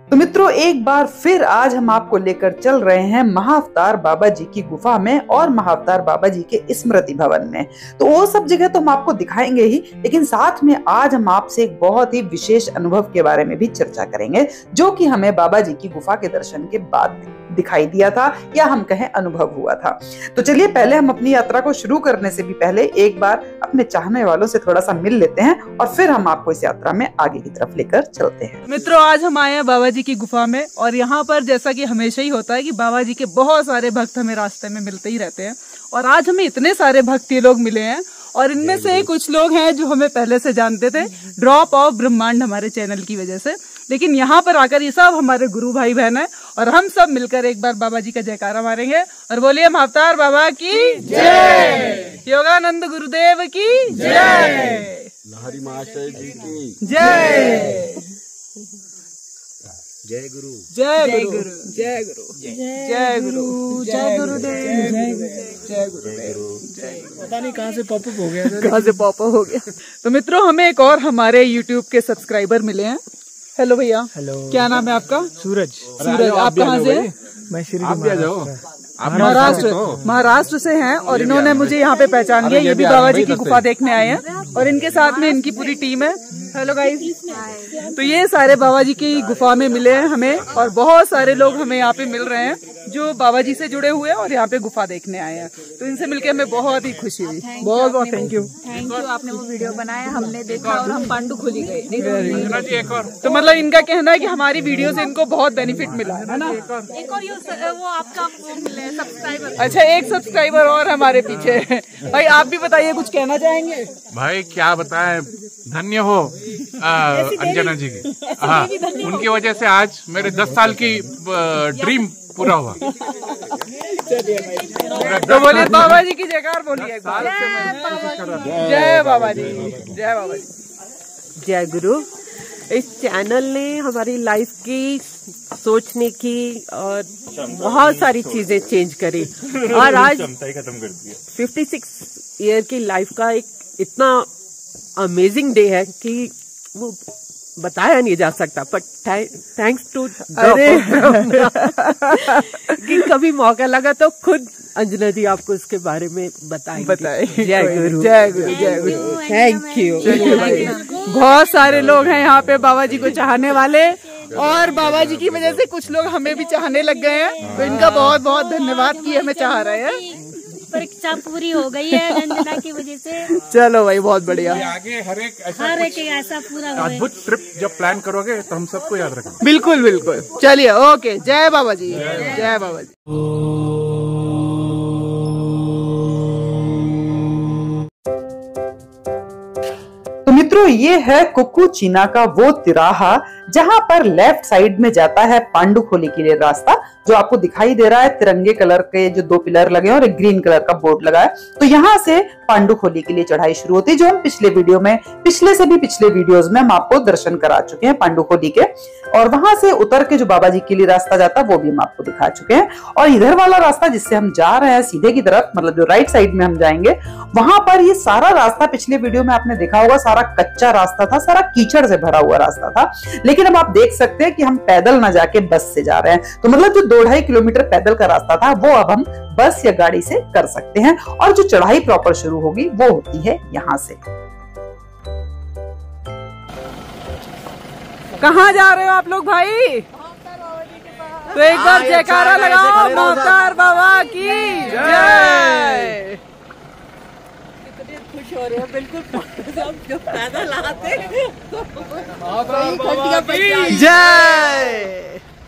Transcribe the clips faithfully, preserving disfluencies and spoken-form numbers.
तो मित्रों, एक बार फिर आज हम आपको लेकर चल रहे हैं महाअवतार बाबा जी की गुफा में और महाअवतार बाबा जी के स्मृति भवन में। तो वो सब जगह तो हम आपको दिखाएंगे ही, लेकिन साथ में आज हम आपसे एक बहुत ही विशेष अनुभव के बारे में भी चर्चा करेंगे, जो कि हमें बाबा जी की गुफा के दर्शन के बाद दिखाई दिया था या हम कहें अनुभव हुआ था। तो चलिए, पहले हम अपनी यात्रा को शुरू करने से भी पहले एक बार अपने चाहने वालों से थोड़ा सा मिल लेते हैं और फिर हम आपको इस यात्रा में आगे की तरफ लेकर चलते हैं। मित्रों, आज हम आए हैं बाबा जी की गुफा में और यहाँ पर जैसा कि हमेशा ही होता है कि बाबा जी के बहुत सारे भक्त हमें रास्ते में मिलते ही रहते हैं और आज हमें इतने सारे भक्ति लोग मिले हैं और इनमें से कुछ लोग हैं जो हमें पहले से जानते थे, ड्रॉप ऑफ ब्रह्मांड हमारे चैनल की वजह से, लेकिन यहाँ पर आकर ये सब हमारे गुरु भाई बहन है और हम सब मिलकर एक बार बाबा जी का जयकारा मारेंगे और बोलिए महाअवतार बाबा की जय, योगानंद गुरुदेव की जय, लहरी महाशय जी की जय, जय गुरु, जय गुरु, जय गुरु, जय गुरु, जय गुरुदेव, जय गुरुदेव। पता नहीं कहाँ से पॉपअप हो गया, कहाँ से पॉपअप हो गया। तो मित्रों, हमें एक और हमारे यूट्यूब के सब्सक्राइबर मिले हैं। हेलो भैया। हेलो, क्या नाम है आपका? सूरज। सूरज, आप कहाँ से हैं? मैं श्री महाराष्ट्र महाराष्ट्र से हैं और इन्होंने मुझे यहाँ पे पहचान लिया। ये भी बाबा जी की गुफा देखने आए हैं और इनके साथ में इनकी पूरी टीम है। Hello guys. तो ये सारे बाबा जी की गुफा में मिले हैं हमें और बहुत सारे लोग हमें यहाँ पे मिल रहे हैं जो बाबा जी से जुड़े हुए हैं और यहाँ पे गुफा देखने आए हैं। तो इनसे मिलकर हमें बहुत ही खुशी हुई। बहुत बहुत थैंक यू। थैंक यू, आपने वो वीडियो बनाया, हमने देखा और हम पांडु खोली गए। तो मतलब इनका कहना है कि हमारी वीडियो से इनको बहुत बेनिफिट मिला है ना। एक और वो आपका वो मिले सब्सक्राइबर। अच्छा, एक सब्सक्राइबर और हमारे पीछे है। भाई आप भी बताइए, कुछ कहना चाहेंगे? भाई क्या बताएं, धन्य हो अंजना जी की। हाँ, उनकी वजह से आज मेरे दस साल की ड्रीम पूरा हुआ। तो बोलिए बाबा जी की जयकार बोलिए। जय बाबा जी, जय बाबा जी, जय गुरु। इस चैनल ने हमारी लाइफ की सोचने की और बहुत सारी चीजें चेंज करी और आज खत्म कर दिया। फिफ्टी सिक्स ईयर की लाइफ का एक इतना अमेजिंग डे है कि वो बताया नहीं जा सकता। बट थैंक्स टू अरे कि कभी मौका लगा तो खुद अंजना जी आपको इसके बारे में बताएंगे। बताएंगे। जय गुरु, जय गुरु, जय गुरु। Thank you. बहुत सारे लोग हैं यहाँ पे बाबा जी को चाहने वाले और बाबा जी की वजह से कुछ लोग हमें भी चाहने लग गए हैं। तो इनका बहुत बहुत धन्यवाद कि हमें चाह रहे हैं। परीक्षा पूरी हो गई है अंजना की वजह से। चलो भाई, बहुत बढ़िया। आगे हर एक हर एक ऐसा पूरा हो अद्भुत ट्रिप जब प्लान करोगे तो हम सबको याद रखेंगे। बिल्कुल बिल्कुल। चलिए, ओके। जय बाबा जी, जय बाबा जी। तो मित्रों, ये है कुकुचीना का वो तिराहा जहां पर लेफ्ट साइड में जाता है पांडुखोली के लिए रास्ता, जो आपको दिखाई दे रहा है। तिरंगे कलर के जो दो पिलर लगे हैं और एक ग्रीन कलर का बोर्ड लगा है। तो यहाँ से पांडुखोली के लिए चढ़ाई शुरू होती है, जो हम पिछले वीडियो में पिछले से भी पिछले वीडियोस में हम आपको दर्शन करा चुके हैं पांडुखोली के। और वहां से उतर के जो बाबा जी के लिए रास्ता जाता है वो भी हम आपको दिखा चुके हैं। और इधर वाला रास्ता जिससे हम जा रहे हैं सीधे की तरफ, मतलब जो राइट साइड में हम जाएंगे, वहां पर ये सारा रास्ता पिछले वीडियो में आपने देखा होगा, सारा कच्चा रास्ता था, सारा कीचड़ से भरा हुआ रास्ता था। लेकिन अब आप देख सकते हैं कि हम पैदल ना जाके बस से जा रहे हैं। तो मतलब जो दो ढाई किलोमीटर पैदल का रास्ता था वो अब हम बस या गाड़ी से कर सकते हैं और जो चढ़ाई प्रॉपर शुरू होगी वो होती है यहाँ से। कहाँ जा रहे हो आप लोग भाई? तो एक बार जयकारा लगाओ, महाअवतार बाबा की जय। खुश हो रहे हैं बिल्कुल। जो पैदल आते जय।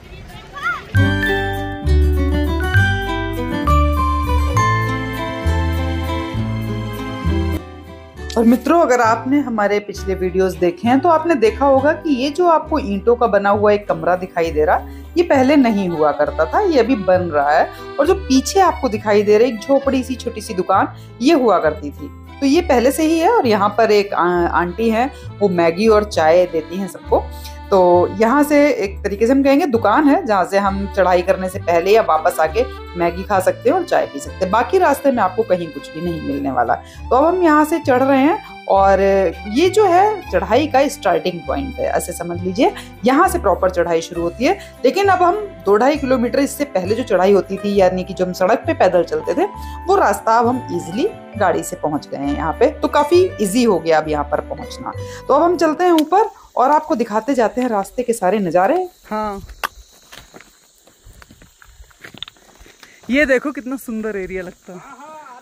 और मित्रों, अगर आपने हमारे पिछले वीडियोस देखे हैं तो आपने देखा होगा कि ये जो आपको ईंटों का बना हुआ एक कमरा दिखाई दे रहा, ये पहले नहीं हुआ करता था, ये अभी बन रहा है। और जो पीछे आपको दिखाई दे रही एक झोपड़ी सी छोटी सी दुकान, ये हुआ करती थी। तो ये पहले से ही है और यहाँ पर एक आंटी है, वो मैगी और चाय देती हैं सबको। तो यहाँ से एक तरीके से हम कहेंगे दुकान है, जहाँ से हम चढ़ाई करने से पहले या वापस आके मैगी खा सकते हैं और चाय पी सकते हैं। बाकी रास्ते में आपको कहीं कुछ भी नहीं मिलने वाला। तो अब हम यहाँ से चढ़ रहे हैं और ये जो है चढ़ाई का स्टार्टिंग पॉइंट है, ऐसे समझ लीजिए। यहाँ से प्रॉपर चढ़ाई शुरू होती है। लेकिन अब हम दो ढाई किलोमीटर इससे पहले जो चढ़ाई होती थी, यानी कि जो हम सड़क पे पैदल चलते थे, वो रास्ता अब हम इजिली गाड़ी से पहुंच गए हैं यहाँ पे। तो काफी इजी हो गया अब यहाँ पर पहुंचना। तो अब हम चलते हैं ऊपर और आपको दिखाते जाते हैं रास्ते के सारे नजारे। हाँ, ये देखो कितना सुंदर एरिया लगता है।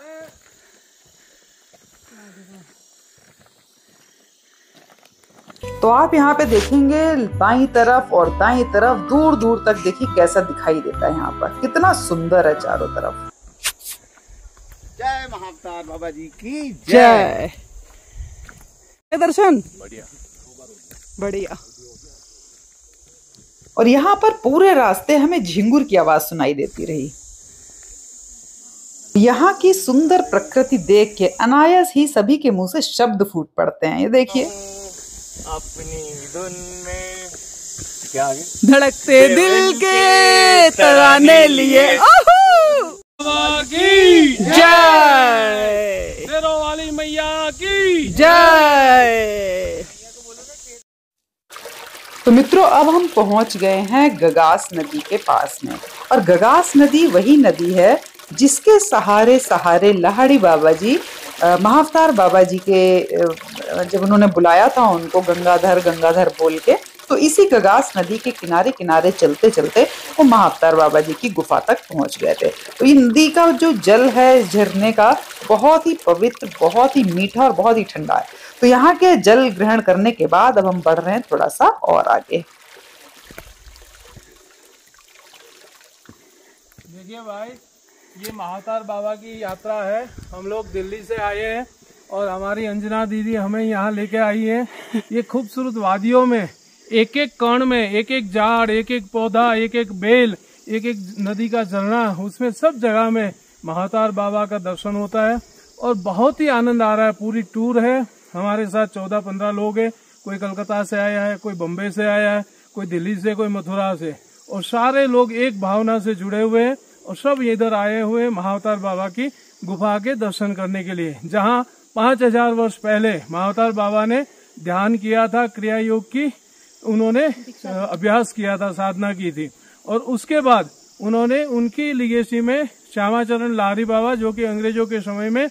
तो आप यहाँ पे देखेंगे बाईं तरफ और दाईं तरफ दूर दूर तक, देखिए कैसा दिखाई देता है यहाँ पर, कितना सुंदर है चारों तरफ। जय महाअवतार बाबा जी की जय। दर्शन बढ़िया बढ़िया। और यहाँ पर पूरे रास्ते हमें झिंगुर की आवाज सुनाई देती रही। यहाँ की सुंदर प्रकृति देख के अनायास ही सभी के मुंह से शब्द फूट पड़ते हैं। ये देखिए, अपनी धुन में क्या आगे धड़कते दिल के तराने लिए की जय, शेरों वाली मैया की जय। तो मित्रों अब हम पहुंच गए हैं गगास नदी के पास में। और गगास नदी वही नदी है जिसके सहारे सहारे लाहड़ी बाबा जी, महाअवतार बाबा जी के, जब उन्होंने बुलाया था उनको गंगाधर गंगाधर बोल के, तो इसी गगास नदी के किनारे किनारे चलते चलते वो महाअवतार बाबा जी की गुफा तक पहुंच गए थे। तो ये नदी का जो जल है इस झरने का बहुत ही पवित्र, बहुत ही मीठा और बहुत ही ठंडा है। तो यहाँ के जल ग्रहण करने के बाद अब हम बढ़ रहे हैं थोड़ा सा और आगे। देखिए भाई, ये महाअवतार बाबा की यात्रा है। हम लोग दिल्ली से आए हैं और हमारी अंजना दीदी हमें यहाँ लेके आई है। ये खूबसूरत वादियों में एक एक कण में एक एक झाड़, एक एक पौधा, एक एक बेल, एक एक नदी का झरना, उसमें सब जगह में महाअवतार बाबा का दर्शन होता है और बहुत ही आनंद आ रहा है। पूरी टूर है, हमारे साथ चौदह पंद्रह लोग हैं। कोई कलकत्ता से आया है, कोई बम्बई से आया है, कोई दिल्ली से, कोई मथुरा से, और सारे लोग एक भावना से जुड़े हुए हैं और सब इधर आए हुए महाअवतार बाबा की गुफा के दर्शन करने के लिए, जहाँ पांच हजार वर्ष पहले महाअवतार बाबा ने ध्यान किया था, क्रिया योग की उन्होंने अभ्यास किया था, साधना की थी। और उसके बाद उन्होंने उनकी लिगेसी में श्यामाचरण लाहिड़ी बाबा, जो कि अंग्रेजों के समय में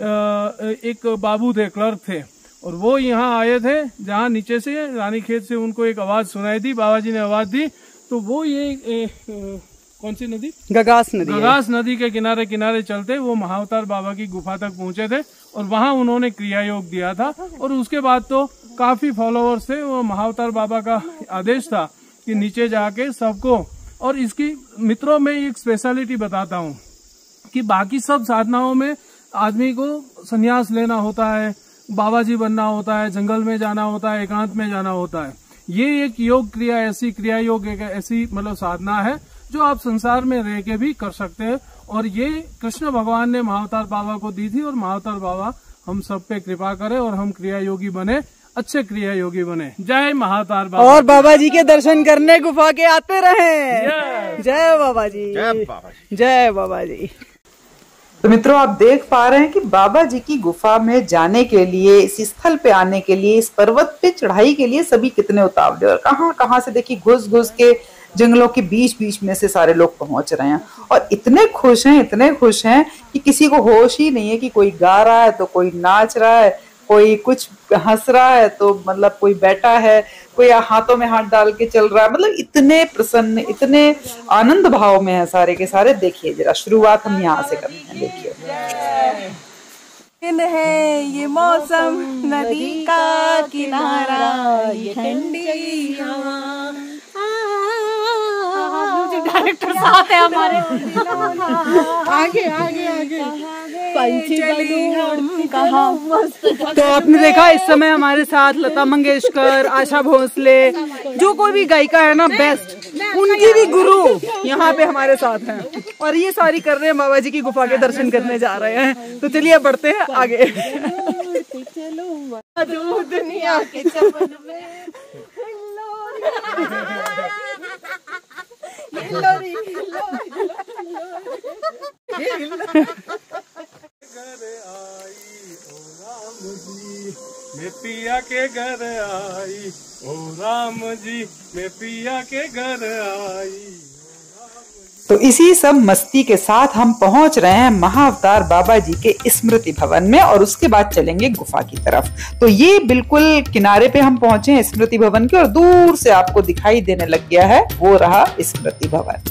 एक बाबू थे, क्लर्क थे, और वो यहाँ आए थे, जहाँ नीचे से रानीखेत से उनको एक आवाज सुनाई दी, बाबा जी ने आवाज दी, तो वो ये ए, ए, कौन सी नदी, गगास नदी, गगास नदी के किनारे किनारे चलते वो महाअवतार बाबा की गुफा तक पहुंचे थे और वहां उन्होंने क्रिया योग दिया था। और उसके बाद तो काफी फॉलोअर्स थे। वो महाअवतार बाबा का आदेश था कि नीचे जाके सबको, और इसकी मित्रों में एक स्पेशलिटी बताता हूँ कि बाकी सब साधनाओं में आदमी को संन्यास लेना होता है, बाबा जी बनना होता है, जंगल में जाना होता है, एकांत में जाना होता है। ये एक योग क्रिया, ऐसी क्रिया योग एक ऐसी मतलब साधना है जो आप संसार में रह के भी कर सकते हैं। और ये कृष्ण भगवान ने महाअवतार बाबा को दी थी और महाअवतार बाबा हम सब पे कृपा करे और हम क्रिया योगी बने, अच्छे क्रिया योगी बने। जय महाअवतार बाबा। और बाबा जी के दर्शन करने गुफा के आते रहे। जय बाबा जी, जय बाबा जी, जय बाबा जी। तो मित्रों आप देख पा रहे हैं कि बाबा जी की गुफा में जाने के लिए, इस स्थल पे आने के लिए, इस पर्वत पे चढ़ाई के लिए सभी कितने उतावले और कहाँ कहाँ से देखिए घुस घुस के जंगलों के बीच बीच में से सारे लोग पहुंच रहे हैं और इतने खुश हैं, इतने खुश हैं कि किसी को होश ही नहीं है कि कोई गा रहा है तो कोई नाच रहा है, कोई कुछ हंस रहा है, तो मतलब कोई बैठा है, कोई हाथों में हाथ डाल के चल रहा है। मतलब इतने प्रसन्न, इतने आनंद भाव में है सारे के सारे। देखिए जरा शुरुआत हम यहाँ से करते हैं। देखिए है ये मौसम, नदी का किनारा, ये ठंडी हवा, डायरेक्टर साथ है हमारे। आगे आगे आगे तो आपने देखा इस समय हमारे साथ लता मंगेशकर, आशा भोसले, जो कोई भी गायिका है ना बेस्ट, उनकी भी गुरु यहाँ पे हमारे साथ हैं और ये सारी कर रहे हैं, बाबा जी की गुफा के दर्शन करने जा रहे हैं। तो चलिए बढ़ते हैं आगे। दुनिया के चमन में हिलोरी, हिलोरी, हिलोरी, के घर आई, ओ राम जी मैं पिया के घर आई। तो इसी सब मस्ती के साथ हम पहुंच रहे हैं महाअवतार बाबा जी के स्मृति भवन में और उसके बाद चलेंगे गुफा की तरफ। तो ये बिल्कुल किनारे पे हम पहुंचे हैं स्मृति भवन के और दूर से आपको दिखाई देने लग गया है वो रहा स्मृति भवन।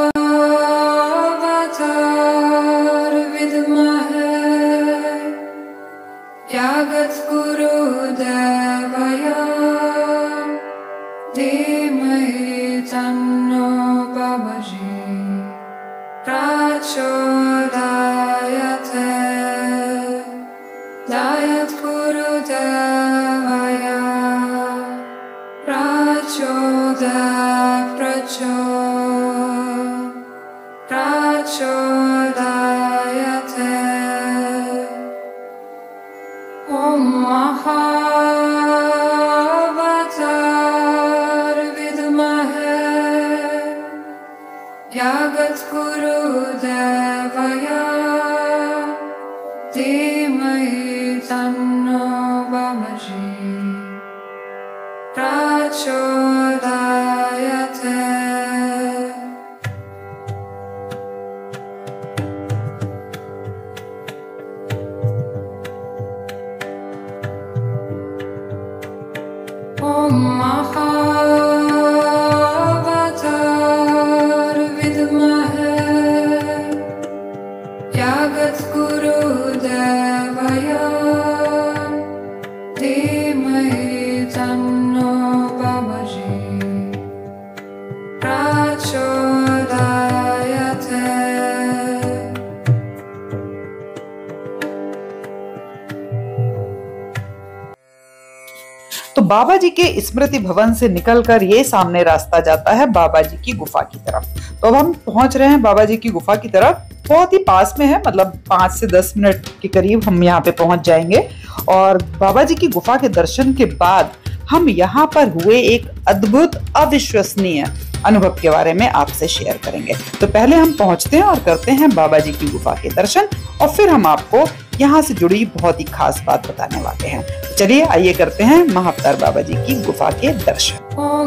तो बाबा जी के स्मृति भवन से निकलकर ये सामने रास्ता जाता है बाबा जी की गुफा की तरफ। तो अब हम पहुंच रहे हैं बाबा जी की गुफा की तरफ, बहुत ही पास में है, मतलब पाँच से दस मिनट के करीब हम यहाँ पे पहुंच जाएंगे। और बाबा जी की गुफा के दर्शन के बाद हम यहाँ पर हुए एक अद्भुत अविश्वसनीय अनुभव के बारे में आपसे शेयर करेंगे। तो पहले हम पहुंचते हैं और करते हैं बाबा जी की गुफा के दर्शन और फिर हम आपको यहाँ से जुड़ी बहुत ही खास बात बताने वाले हैं। तो चलिए आइए करते हैं महाअवतार बाबा जी की गुफा के दर्शन।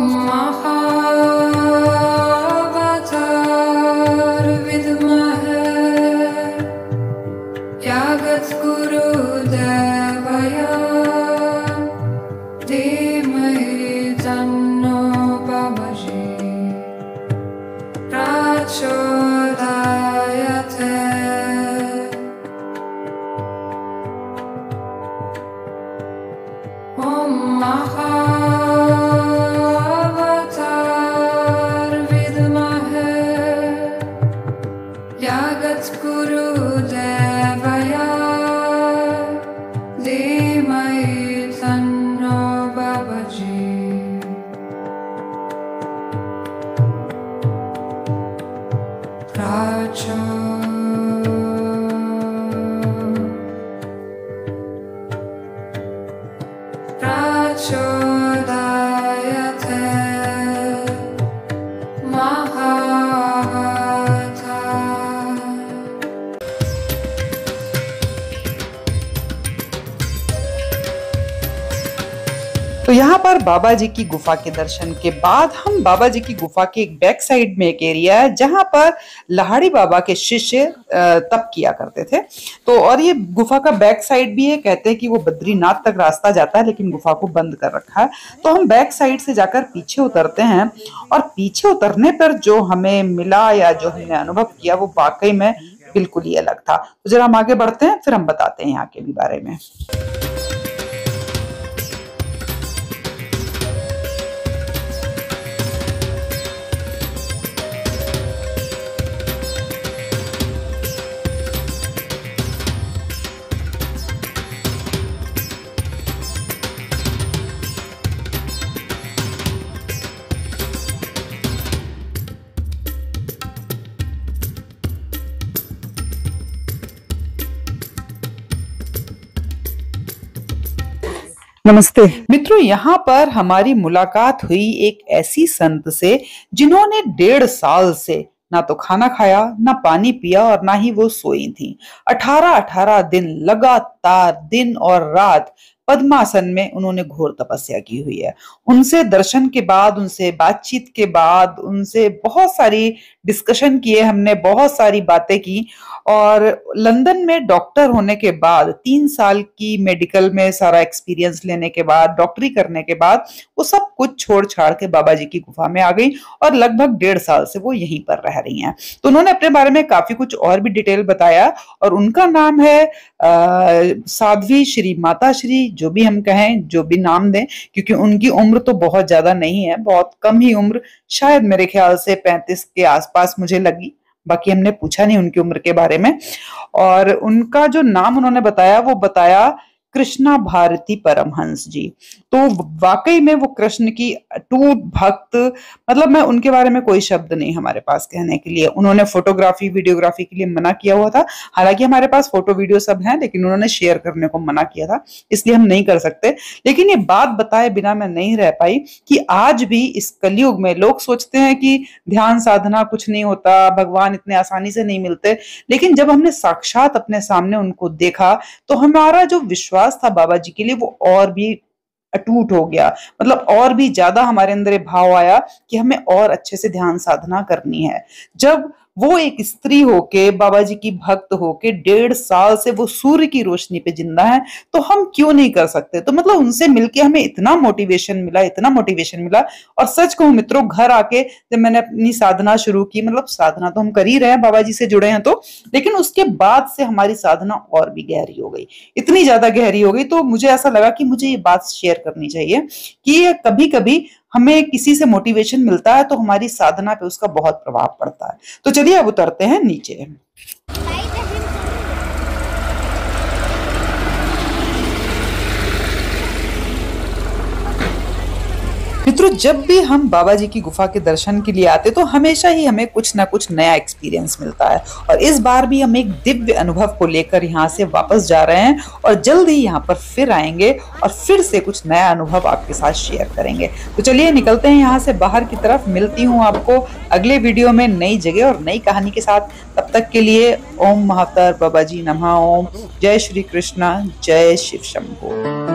तो यहाँ पर बाबा जी की गुफा के दर्शन के बाद हम बाबा जी की गुफा के एक बैक साइड में एक एरिया है जहाँ पर लाहड़ी बाबा के शिष्य तप किया करते थे। तो और ये गुफा का बैक साइड भी है, कहते हैं कि वो बद्रीनाथ तक रास्ता जाता है लेकिन गुफा को बंद कर रखा है। तो हम बैक साइड से जाकर पीछे उतरते हैं और पीछे उतरने पर जो हमें मिला या जो हमने अनुभव किया वो वाकई में बिल्कुल ही अलग था। तो जरा हम आगे बढ़ते हैं, फिर हम बताते हैं यहाँ के भी बारे में। नमस्ते मित्रों, यहाँ पर हमारी मुलाकात हुई एक ऐसी संत से जिन्होंने डेढ़ साल से ना तो खाना खाया, ना पानी पिया और ना ही वो सोई थी। अठारह अठारह दिन लगातार लगातार दिन और रात पद्मासन में उन्होंने घोर तपस्या की हुई है। उनसे दर्शन के बाद, उनसे बातचीत के बाद, उनसे बहुत सारी डिस्कशन किए हमने, बहुत सारी बातें की। और लंदन में डॉक्टर होने के बाद, तीन साल की मेडिकल में सारा एक्सपीरियंस लेने के बाद, डॉक्टरी करने के बाद वो सब कुछ छोड़ छाड़ के बाबा जी की गुफा में आ गई और लगभग डेढ़ साल से वो यहीं पर रह रही हैं। तो उन्होंने अपने बारे में काफी कुछ और भी डिटेल बताया और उनका नाम है आ, साध्वी श्री माता श्री, जो भी हम कहें, जो भी नाम दें, क्योंकि उनकी उम्र तो बहुत ज्यादा नहीं है, बहुत कम ही उम्र, शायद मेरे ख्याल से पैंतीस के आसपास मुझे लगी। बाकी हमने पूछा नहीं उनकी उम्र के बारे में। और उनका जो नाम उन्होंने बताया वो बताया कृष्णा भारती परमहंस जी। तो वाकई में वो कृष्ण की अटूट भक्त, मतलब मैं उनके बारे में कोई शब्द नहीं हमारे पास कहने के लिए। उन्होंने फोटोग्राफी वीडियोग्राफी के लिए मना किया हुआ था, हालांकि हमारे पास फोटो वीडियो सब हैं, लेकिन उन्होंने शेयर करने को मना किया था, इसलिए हम नहीं कर सकते। लेकिन ये बात बताए बिना मैं नहीं रह पाई कि आज भी इस कलयुग में लोग सोचते हैं कि ध्यान साधना कुछ नहीं होता, भगवान इतने आसानी से नहीं मिलते, लेकिन जब हमने साक्षात अपने सामने उनको देखा तो हमारा जो विश्वास था बाबा जी के लिए वो और भी अटूट हो गया। मतलब और भी ज्यादा हमारे अंदर भाव आया कि हमें और अच्छे से ध्यान साधना करनी है। जब वो एक स्त्री होके, बाबा जी की भक्त होके डेढ़ साल से वो सूर्य की रोशनी पे जिंदा है, तो हम क्यों नहीं कर सकते। तो मतलब उनसे मिलके हमें इतना मोटिवेशन मिला, इतना मोटिवेशन मिला। और सच कहूं मित्रों, घर आके जब मैंने अपनी साधना शुरू की, मतलब साधना तो हम कर ही रहे हैं, बाबा जी से जुड़े हैं तो, लेकिन उसके बाद से हमारी साधना और भी गहरी हो गई, इतनी ज्यादा गहरी हो गई। तो मुझे ऐसा लगा कि मुझे ये बात शेयर करनी चाहिए कि कभी कभी हमें किसी से मोटिवेशन मिलता है तो हमारी साधना पे उसका बहुत प्रभाव पड़ता है। तो चलिए अब उतरते हैं नीचे। मित्रों, जब भी हम बाबा जी की गुफा के दर्शन के लिए आते तो हमेशा ही हमें कुछ ना कुछ नया एक्सपीरियंस मिलता है। और इस बार भी हम एक दिव्य अनुभव को लेकर यहाँ से वापस जा रहे हैं और जल्द ही यहाँ पर फिर आएंगे और फिर से कुछ नया अनुभव आपके साथ शेयर करेंगे। तो चलिए निकलते हैं यहाँ से बाहर की तरफ। मिलती हूँ आपको अगले वीडियो में नई जगह और नई कहानी के साथ। तब तक के लिए ओम महाअवतार बाबा जी नमः ओम। जय श्री कृष्णा, जय शिव शंभो।